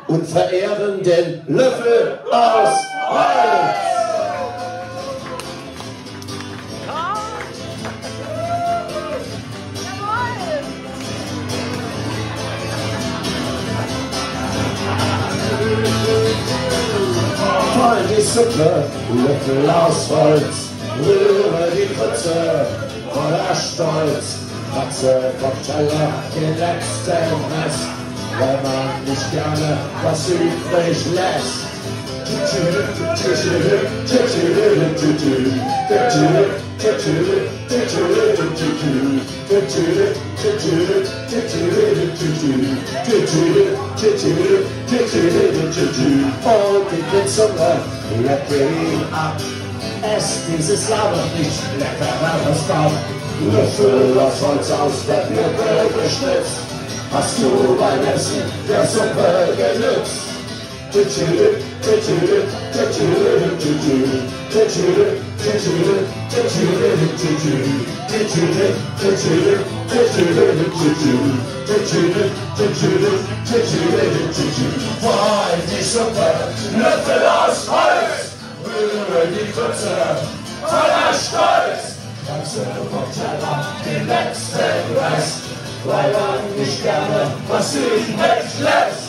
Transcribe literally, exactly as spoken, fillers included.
und verehren den Löffel aus Holz. Voll die Suppe, Löffel aus Holz, rühre die Grütze, voller Stolz, Katze vom Teller, den letzten Rest, weil man nicht gerne was übrig lässt. Und die Blitzunge, leck ihn ab. Ess dieses Lava nicht, leckereres Bauch. Löffel aus Holz aus der Birke geschnitzt. Hast du beim Essen der Suppe genützt? Voll die Suppe, Löffel aus Holz, rühre die Grütze, voller Stolz. Katze vom Teller, den letzten Rest, weil man nicht gerne was übrig lässt.